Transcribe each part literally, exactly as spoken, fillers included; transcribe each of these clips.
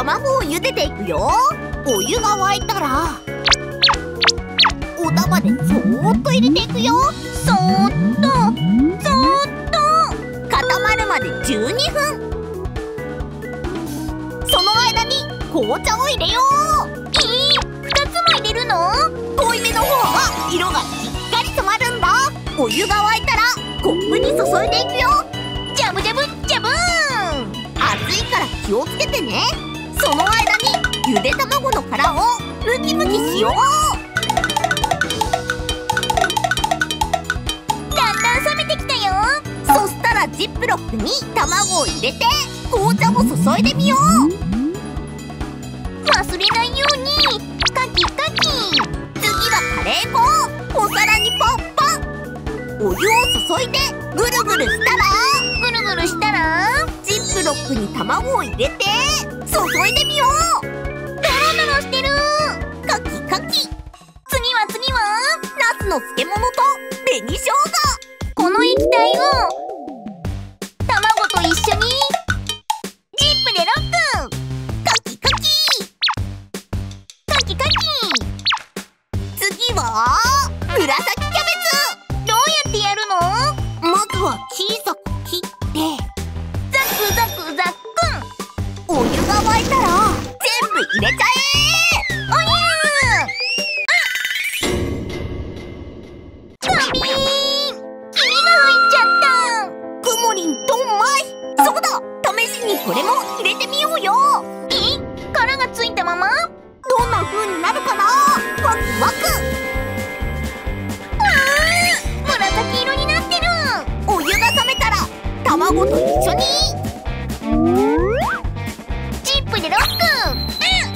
卵を茹でていくよ。お湯が沸いたらお玉でそーっと入れていくよ。そーっとそーっと固まるまでじゅうにふん。その間に紅茶を入れよう。えー、ふたつも入れるの？濃いめの方が色がしっかり染まるんだ。お湯が沸いたらコップに注いでいくよ。ジャブジャブジャブーン。熱いから気をつけてね。その間にゆで卵の殻をムキムキしよう。だんだん冷めてきたよ。そしたらジップロックに卵を入れて紅茶も注いでみよう。忘れないようにカキカキ。次はカレー粉。お皿にポンポン。お湯を注いでぐるぐるしたらぐるぐるしたらジップロックに卵を入れて注いでみよう。ドロドロしてる。カキカキ。次は次はナスの漬物と紅生姜。この液体を卵と一緒にジップでロック。カキカキカキカキ。次は紫キャベツ。どうやってやるの？まずは小さく切ってザクザクザックン。お湯が沸いたら全部入れちゃえ。お湯あっガビーン。黄身が入っちゃった。くもりんドンマイ。そうだ、試しにこれも入れてみようよ。え？殻がついたまま？どんな風になるかな。ワクワク。あー、紫色になってる。お湯が冷めたら卵と一緒にジップでロック。うん。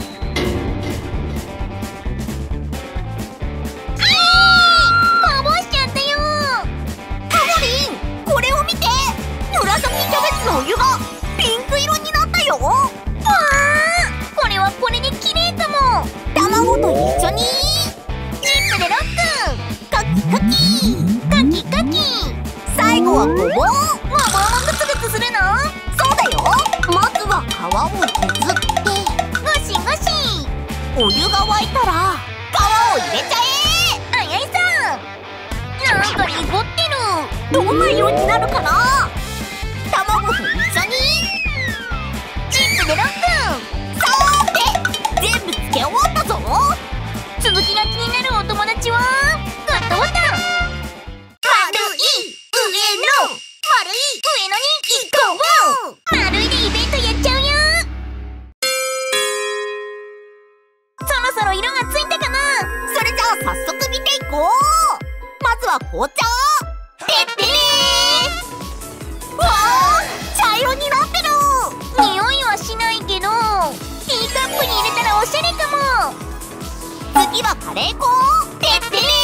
えー、こぼしちゃったよ。かもりん、これを見て。紫キャベツのお湯がピンク色になったよ。わー、これはこれで綺麗かも。卵と一緒にジップでロック。カキカキカキカキ。最後はごぼう。ごぼうもグツグツするの？そうだよ。まずは皮を削ってゴシゴシ。お湯が沸いたら皮を入れちゃえ。あやいさん、なんか濁ってる。どんな色になるかな。卵と一緒にジップでロック。さーて全部つけ終わったぞ。続きが気になるお友達はグッドボタン。丸い上の丸い上野に行こう。丸いでイベントやっちゃうよ。そろそろ色がついたかな。それじゃあ早速見ていこう。まずは紅茶。てってれー。わー、茶色になってる。匂いはしないけどティーカップに入れたらおしゃれかも。次はカレー粉。てってれー。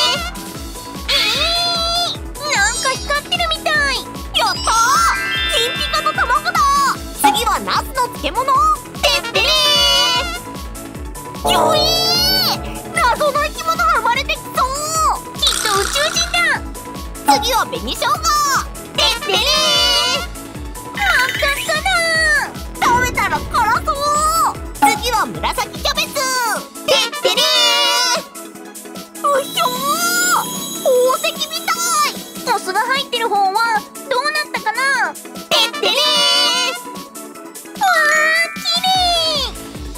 えー、なんか光ってるみたい。やったー、金ピカの卵だ。次はナスの漬物。てってれー。よいー、謎の生き物が生まれてきそう。きっと宇宙人だ。次は紅生姜。てってれー。真っ赤っかだ。食べたら辛そう。次は紫キャベツ。てってれー。うひょー、宝石みたい。お酢が入ってる方はどうなったかな。てってれー。わー、きれい。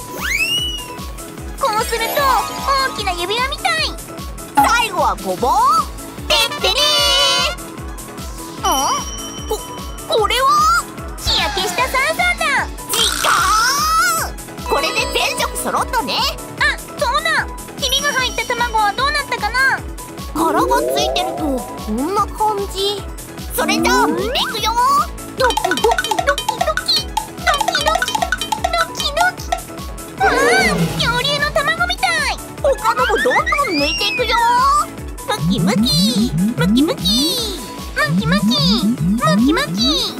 こうすると大きな指輪みたい。最後はごぼう。てってれー。ん？こ、これは日焼けしたサンサンだ。違う。これで全色揃ったね。あ、そうだ。ひびが入った卵はどうなったかな。殻がついてるとこんな感じ。それじゃあ見ていくよ。ドキドキドキドキドキドキドキドキ。わあ、恐竜の卵みたい。他のもどんどん抜いていくよ。ムキムキムキムキムキムキムキムキ。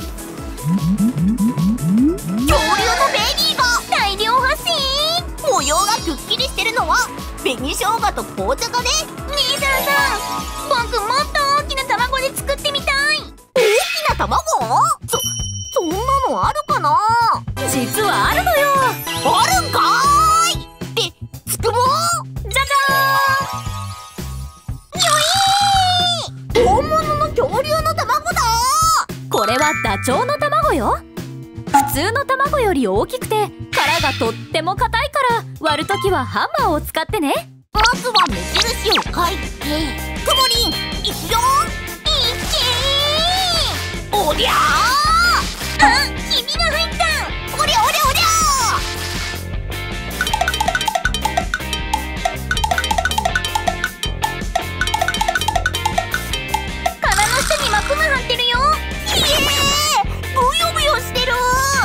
恐竜のベイビーが大量発生。模様がくっきりしてるのは紅生姜と紅茶だね。兄さんさん、僕もっと大きな卵で作ってみたい。大きな卵？そ、そんなのあるかな。実はあるのよ。 ダチョウの卵よ。普通の卵より大きくて殻がとっても硬いから割るときはハンマーを使ってね。 まずは目印を書いて、くもりん、いくよ。いけー。おりゃー。あ、ひびが入った。おりゃおりゃおりゃー。殻の下に膜が張ってるよ。いえー、ブヨブヨしてる。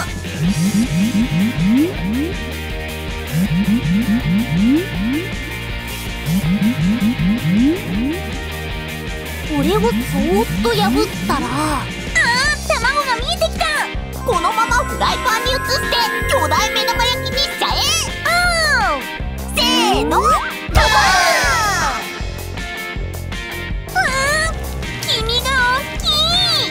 これをそーっと破ったら、あー、卵が見えてきた。このままフライパンに移して巨大目玉焼きにしちゃえ。うん、せーの、ドボーン。うーん、黄身が大きい。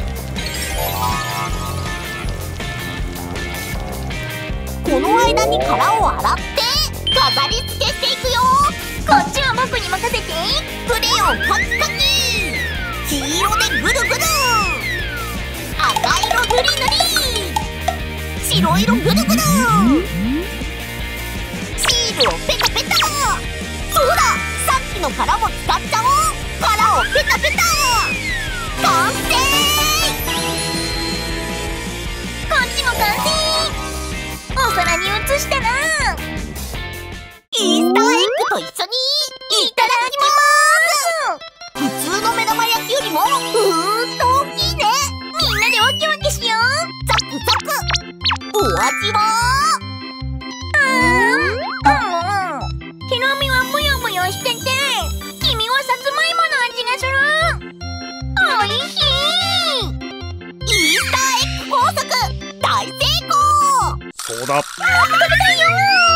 この間に殻を洗って飾り付けしていくよ。こっちは僕に任せて。クレヨンカキカキ、黄色でぐるぐる、赤色ぬりぬり、白色ぐるぐる、シールをペタペタ。そうだ、さっきの殻も使っちゃおう。殻をペタペタ。完成。こっちも完成。お皿に移したらイースターエッグと一緒にいただきます。普通の目玉焼きよりもうーんと大きいね。みんなでワキワキしよう。ザクザク。お味は？あー、うん、ひろみはブヨブヨしてて、君はさつまいもの味がする。おいしい。イースターエッグ工作大成功。 そうだ。 あー、食べたいよ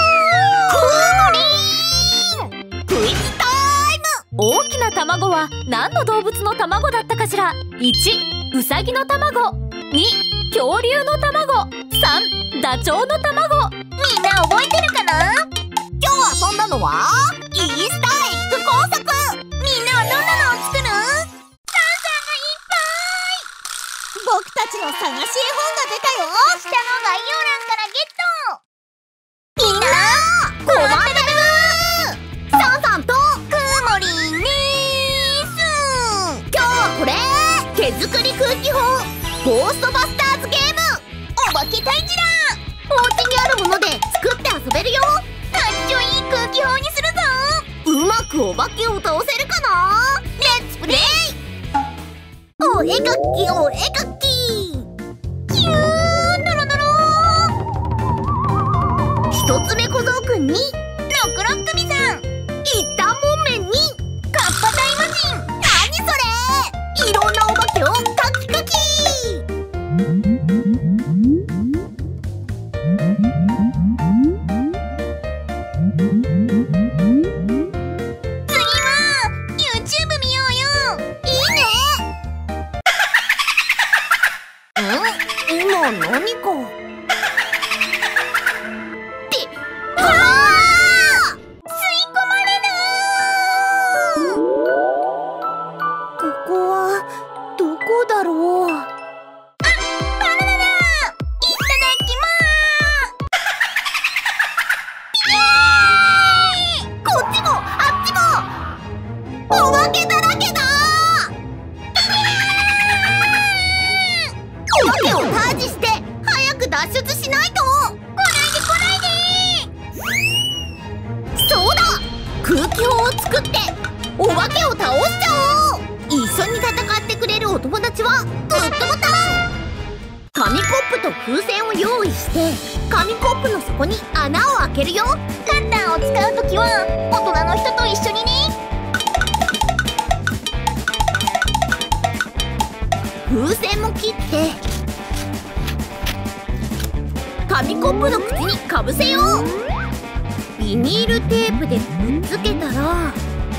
ー。クイズタイム。 大きな卵は何の動物の卵だったかしら。いち、ウサギの卵。に、恐竜の卵。さん、ダチョウの卵。 みんな覚えてるかな？今日遊んだのはイースターエッグ工作。みんなはどんなのを作る？タンさんがいっぱい。僕たちの探し絵本が出たよ。下の概要欄からゲット。みんな困ってる。サンさんとくもりんです。今日はこれ、手作り空気砲ゴーストバスターズゲーム。お化け退治だ。お家にあるもので作って遊べるよ。かっちょいい空気砲にするぞ。うまくお化けを倒せるかな？レッツプレイ。お絵かきお絵かき。キュー、ドロドロ。一つ目小僧くんにロクロックミさん、一旦もんめんにカッパ大魔神。なにそれ？いろんなお化けをカキカキ。次は YouTube 見ようよ。いいね。ん？今何か風船を用意して紙コップの底に穴を開けるよ。カッターを使うときは大人の人と一緒にね。風船も切って紙コップの口にかぶせよう。ビニールテープでくっつけたら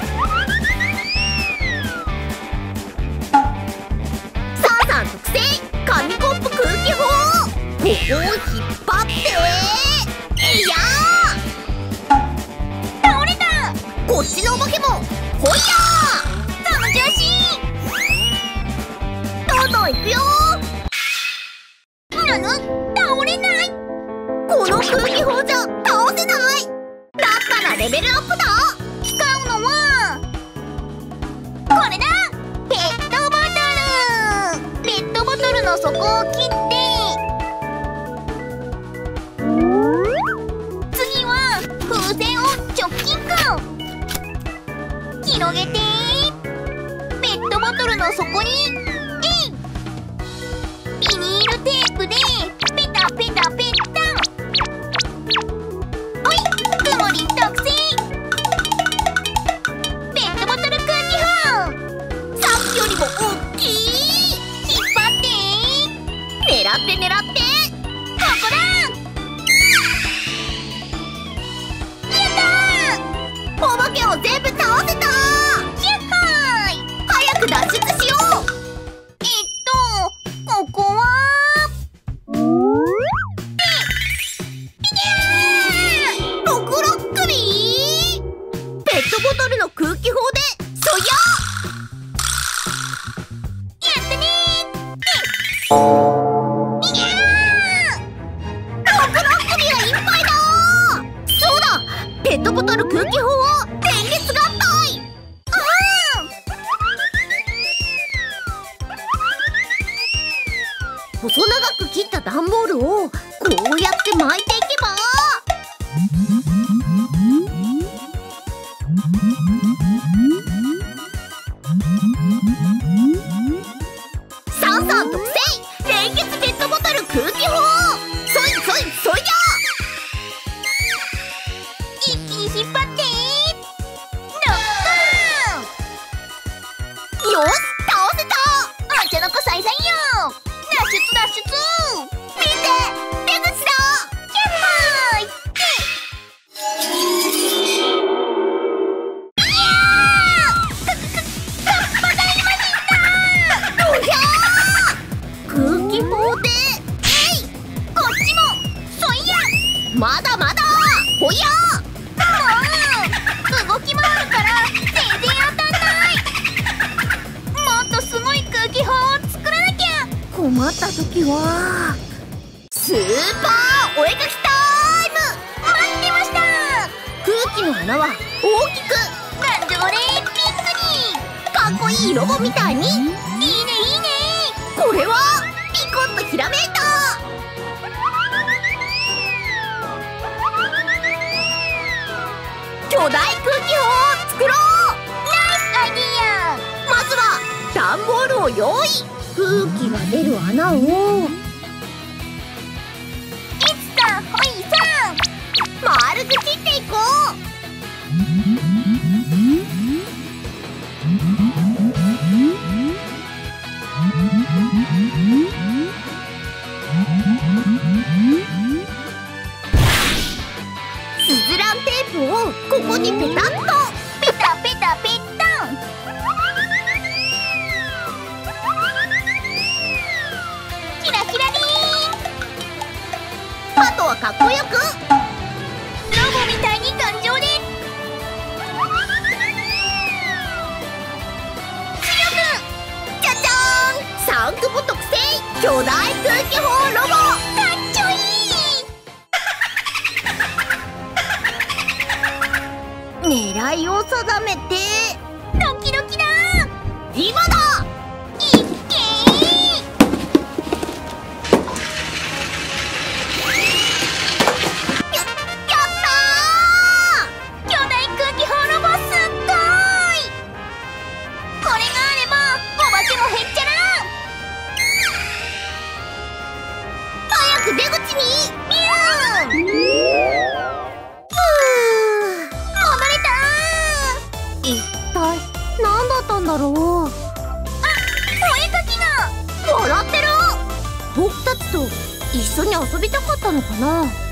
サーさん特製紙コップ空気砲。ここを引っ張っていやー倒れた。こっちのお化けもほいやー。その調子。どんどんいくよ広げて、ペットボトルの底にえい、ビニールテープでペタペタペタ。おい、くもりん特製ペットボトル空気砲。さっきよりも大きい。引っ張って、狙って狙って、ここだ。やったー、お化けを全部倒せた。やったーい、早く脱出しよう。えっとここはろくろっくりー。ペットボトルの空気砲でそややったねー。いやー、ろくろっくりがいっぱいだー。そうだ、ペットボトル空気砲を電列合体。うん、細長く切った段ボールをこうやって巻いていけば、サンサン特製連結ペットボトル空気砲。そいそいそいや。一気に引っ張ってロックーン。よし、倒せた。あんちゃの子さいさいよ。脱出脱出。見て、出口だ。キャッハーイ。いやー、かかかっぱだいましだ。おひゃー、空気砲でえい、こっちもそいや。まだまだほや。もう動き回るから全然当たんない。もっとすごい空気砲を作らなきゃ。困った時はスーパーお絵かきタイム。待ってました。空気の穴は大きく頑丈でピンクにかっこいいロボみたいに。いいねいいね。これはピコッとひらめいた。巨大空気砲を作ろう。ナイスアイディア。まずは段ボールを用意。空気が出る穴をいつかほいさん丸く切っていこう。スズランテープをここにペタッと。ペタペタペタン。キラキラリーン。あとはかっこよくロボみたいに頑丈で強く。じゃじゃーん、サンクボ特製巨大空気砲ロボ。かっちょいい。狙いを定めてドキドキだ。今だ。いっけー。や、やったー。巨大空気砲ロボすっごーい。これがあればお化けもへっちゃら。早く出口にビューン。一体何だったんだろう。あ、お絵かきが笑ってる。僕たちと一緒に遊びたかったのかな。さっ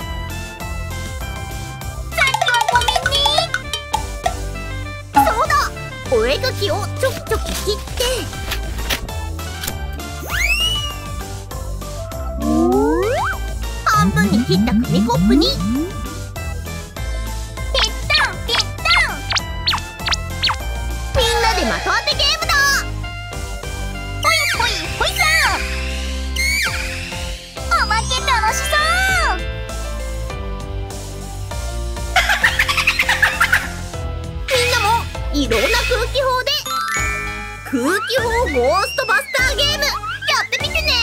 きはごめんね。そうだ、お絵かきをちょきちょき切って半分に切った紙コップにで的当てゲームだ。ほいほいほいさん。お化け楽しそうみんなもいろんな空気砲で空気砲ゴーストバスターゲームやってみてね。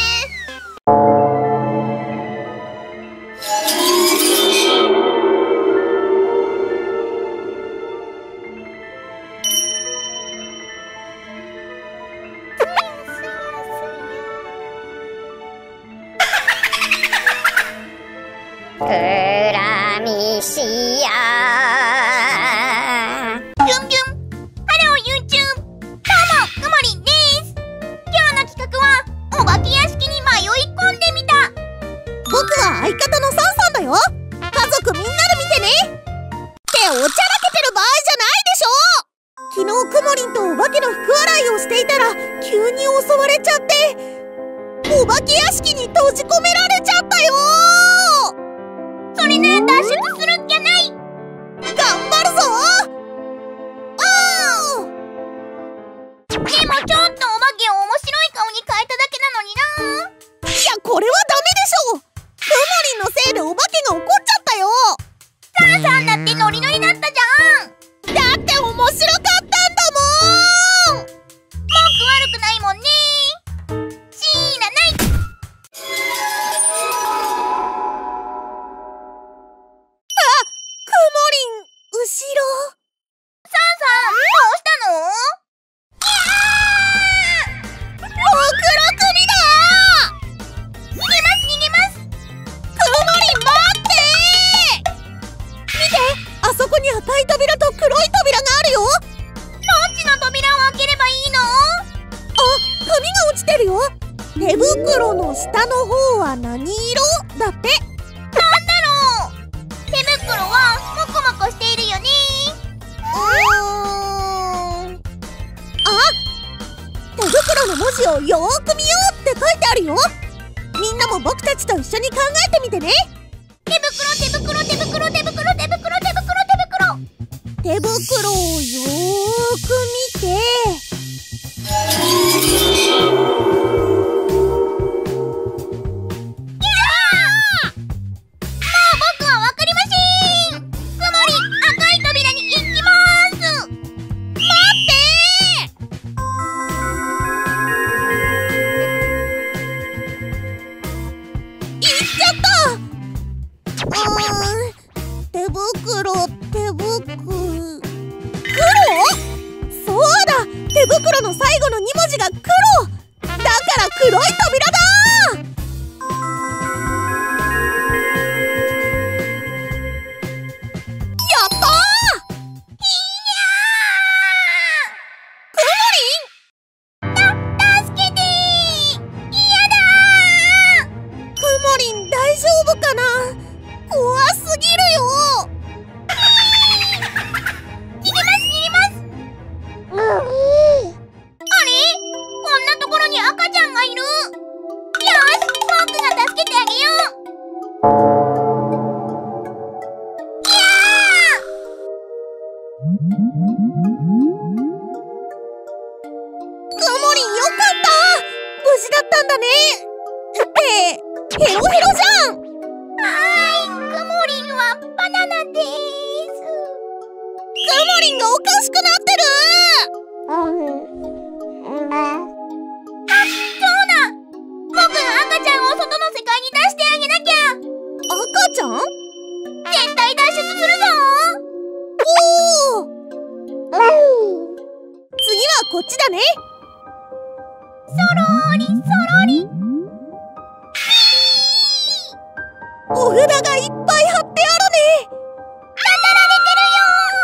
赤い扉と黒い扉があるよ。どっちの扉を開ければいいの？あ、紙が落ちてるよ。手袋の下の方は何色だって。なんだろう。手袋はモコモコしているよね。うーん、あ、手袋の文字をよーく見ようって書いてあるよ。みんなも僕たちと一緒に考えてみてね。手袋手袋手袋手袋手袋手袋手袋手袋をよーく見て、手袋の最後のに文字が黒だから黒い扉だ。やったー。いやー、くもりん、た、助けてー。嫌だー。くもりん大丈夫かな。怖すぎるよ。逃げます逃げます。うん、赤ちゃんがいる。よし、僕が助けてあげよう。いやー、くもりんよかった。無事だったんだね。ってヘロヘロじゃん。はーい、くもりんはバナナです。くもりんがおかしくなってる。僕が赤ちゃんを外の世界に出してあげなきゃ。赤ちゃん？絶対脱出するぞ。おお。次はこっちだね。そろーりそろり。お札がいっぱい貼ってあるね。当たられてるよ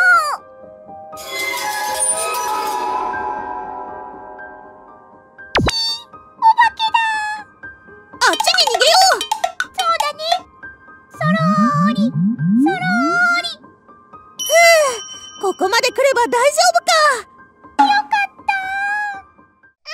ー。お化けだ。あっちに逃げよう。そうだね。そろーりそろーり。ふう、ここまで来れば大丈夫か。よかった。う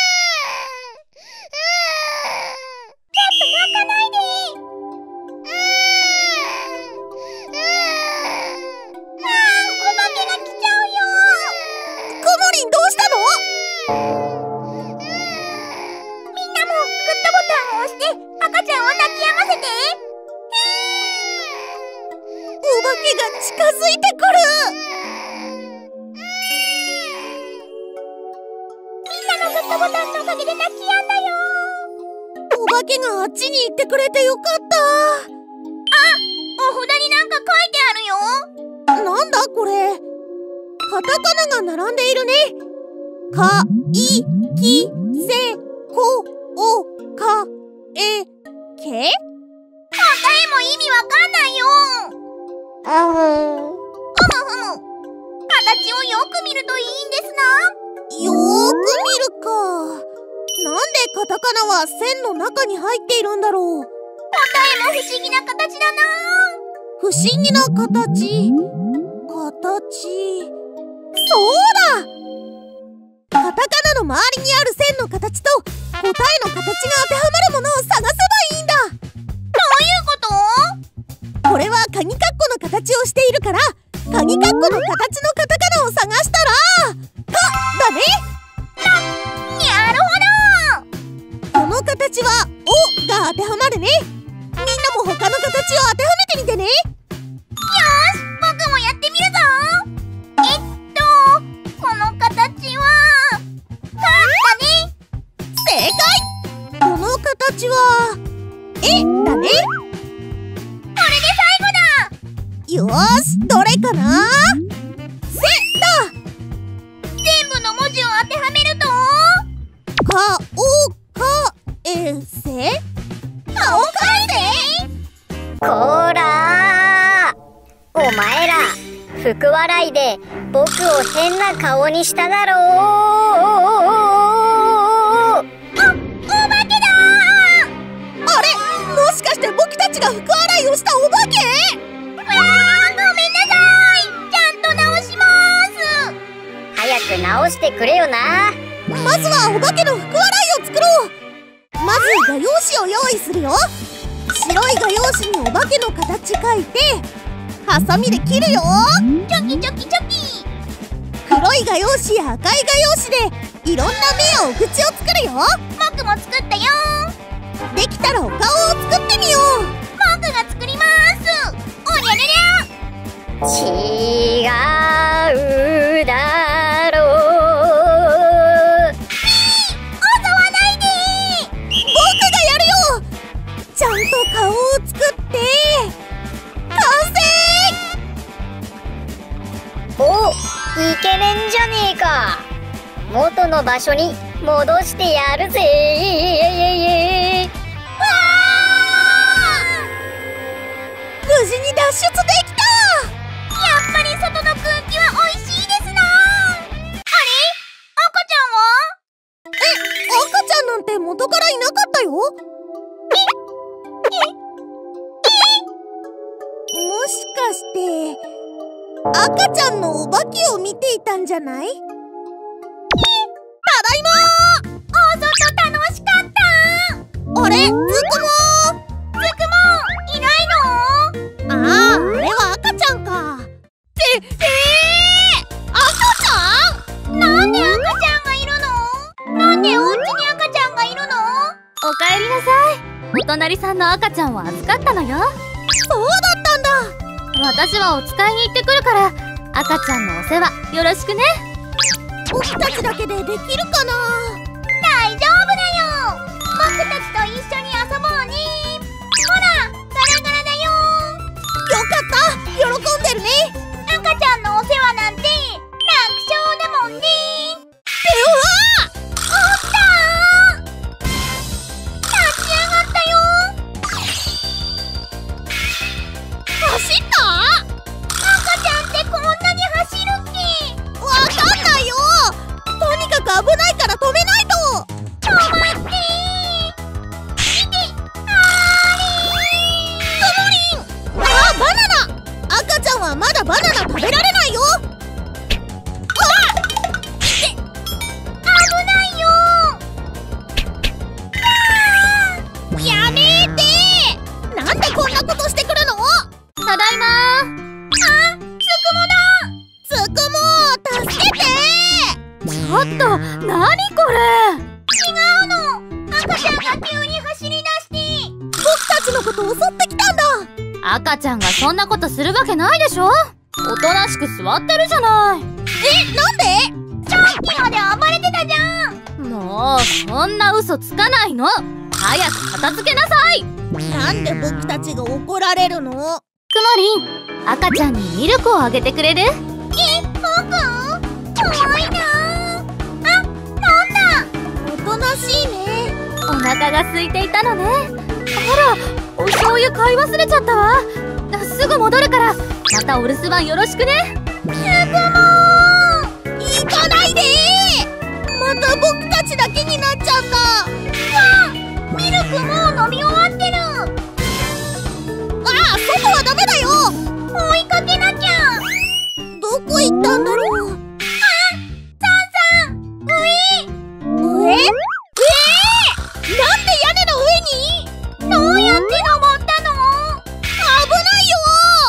ーん、ちょっと泣かないで。うーん、うーん、あー、お化けが来ちゃうよ。くもりんどうしたの？押して赤ちゃんを泣き止ませて。お化けが近づいてくる。みんなのグッドボタンのおかげで泣き止んだよ。お化けがあっちに行ってくれてよかった。あ、お札になんか書いてあるよ。なんだこれ。カタカナが並んでいるね。か、い、き、せ、こ、お、か、え、け？答えも意味わかんないよ。ふむふむ。形をよく見るといいんですな。よーく見るか。なんでカタカナは線の中に入っているんだろう。答えも不思議な形だな。不思議な形。形。そうだ。カタカナの周りにある線の形と答えの形が当てはまるものを探せばいいんだ。どういうこと？これは鍵括弧の形をしているから、鍵括弧の形のカタカナを探したら「か」だね。な、なるほど。この形は「お」が当てはまるね。みんなも他の形を当てはめてみてね。よーし、僕もやってみるぞ。えっとこの形は「か」だね。正解。この形は「え」だね。これで最後だ。よーし、どれかな。「せ」だ。全部の文字を当てはめると「かおかえせ」。かおかえせ。こーらー、お前ら福笑いで僕を変な顔にしただろう。 あ、お化けだー。あれ、もしかして僕たちが福笑いをしたお化け？わー、ごめんなさい。ちゃんと直します。 早く直してくれよな。 まずはお化けの福笑いを作ろう。まず画用紙を用意するよ。白い画用紙にお化けの形描いてハサミで切るよ。チョキチョキチョキ。黒い画用紙や赤い画用紙でいろんな目やお口を作るよ。僕も作ったよ。できたらお顔を作ってみよう。僕が作ります。おりゃりゃりゃ。 違うだろう。 ピー、襲わないで。僕がやるよ。ちゃんと顔を作って完成。 お、イケメンじゃねえか。元の場所に戻してやるぜ。 わー、無事に脱出できた。やっぱり外の空気は美味しいですな。あれ、赤ちゃんは？え、赤ちゃんなんて元からいなかったよ。もしかして赤ちゃんのお化けを見ていたんじゃない？ただいまー。お外楽しかった。あれ、つくもー。つくもーいないの？ああ、あれは赤ちゃんか。え、えー、赤ちゃん？なんで赤ちゃんがいるの？なんでお家に赤ちゃんがいるの？ おかえりなさい。お隣さんの赤ちゃんを預かったのよ。 そうだったんだ。 私はお使いに行ってくるから赤ちゃんのお世話よろしくね。 僕たちだけでできるかな？大丈夫だよ。僕たちと一緒に遊ぼうね。ほら、ガラガラだよ。よかった、喜んでるね。赤ちゃんのお世話なんて楽勝だもんね。ではあったー。立ち上がったよ。走った？赤ちゃんってこんなに走るっけ？わかんないよ。とにかく危ないから止めないと。止まってー。見て、あーれー。くもりん。あー、バナナ。赤ちゃんはまだバナナ食べられないよ。あっ、いて、危ないよ。あー、やめーてー。なんでこんなことしてくるの？ ただいまー。 あ、つくもだ。つくも、助けてー。 ちょっと、なにこれ。 違うの。赤ちゃんが急に走り出して僕たちのこと襲ってきたんだ。 赤ちゃんがそんなことするわけないでしょ。おとなしく座ってるじゃない。 え、なんで？さっきまで暴れてたじゃん。 もうそんな嘘つかないの。早く片付けなさい。 なんで僕たちが怒られるの？ くもりん、赤ちゃんにミルクをあげてくれる？ え、僕？怖いな。あ、飲んだ。おとなしいね。 お腹が空いていたのね。あら、お醤油買い忘れちゃったわ。すぐ戻るからまたお留守番よろしくね。 つくもー、行かないでー。また僕たちだけになっちゃった。わあ、ミルクもう飲み終わってる。ああ、外はダメだよ。追いかけなきゃ。どこ行ったんだろう。あ、サンさん、上上上、なんで屋根の上に？どうやって登ったの？危ないよ。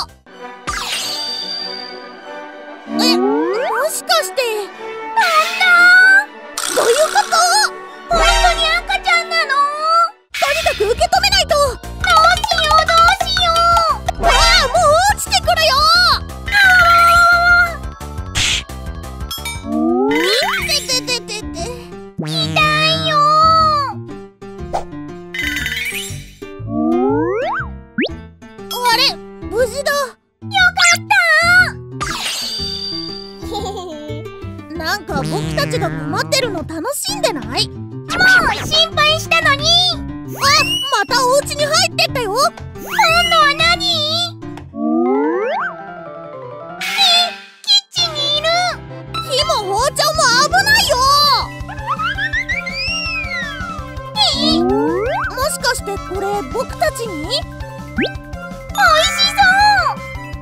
え、もしかしてなんだ？どういうこと？本当に赤ちゃんなの？とにかく受け止めないと。どうしようどうしよう。わあ、もう落ちてくるよ。あー、いててててて、痛いよ。あれ、無事だ。よかったなんか僕たちが困ってるの楽しんでない？もう心配したのに。あ、またお家に入ってったよ。今度は何？え、 これ僕たちに？おいしそう。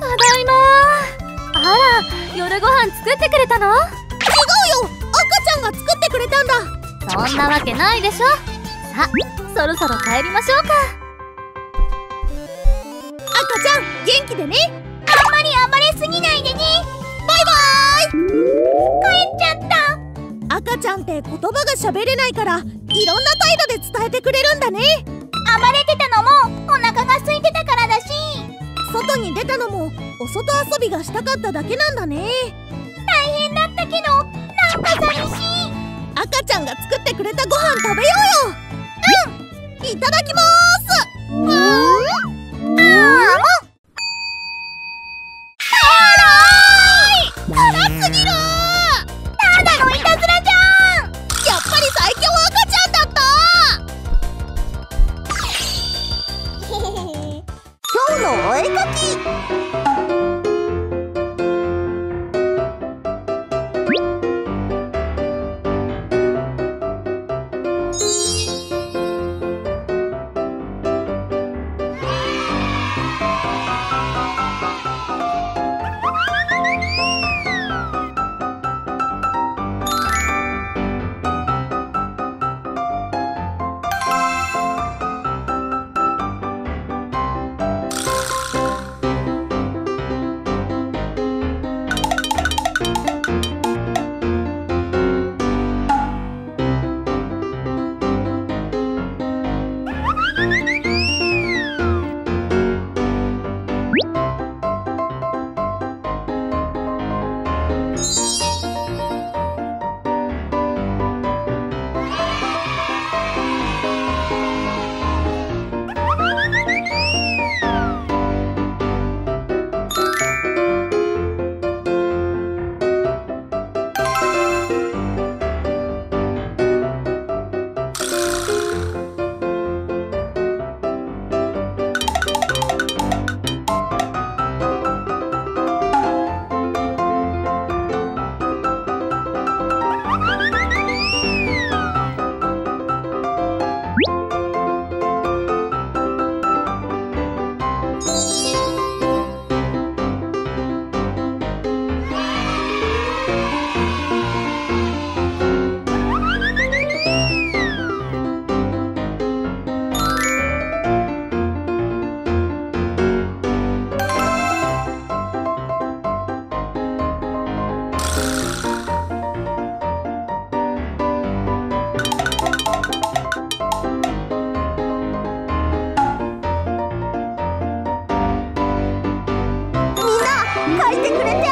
ただいま。あら、夜ご飯作ってくれたの？ 違うよ、赤ちゃんが作ってくれたんだ。 そんなわけないでしょ。さあ、そろそろ帰りましょうか。 赤ちゃん元気でね。あんまり暴れすぎないでね。バイバーイ。帰っちゃった。赤ちゃんって言葉が喋れないからいろんな態度で伝えてくれるんだね。暴れてたのもお腹が空いてたからだし、外に出たのもお外遊びがしたかっただけなんだね。大変だったけどなんか寂しい。赤ちゃんが作ってくれたご飯食べようよ。うん、いただきまーす。うん、あーも辛すぎる。ただのいたずらじゃん。やっぱり最強赤ちゃんだった。今日のお絵かき。書いてくれて